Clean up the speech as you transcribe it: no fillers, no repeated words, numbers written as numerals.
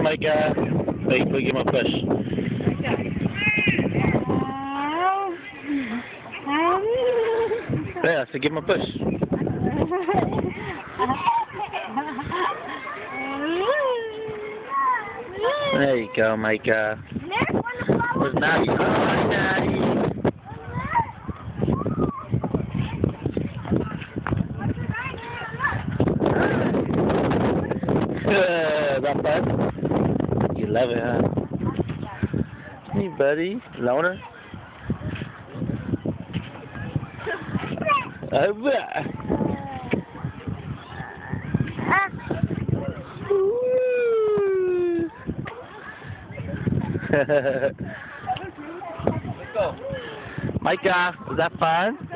Micah. Wait, go give him a push. Yeah, so give him a push. There you go, Micah. Where's Natty? Oh, hi, Natty. That fun? You love it, huh? Hey, buddy. Loner? Let's go. Micah, was that fun?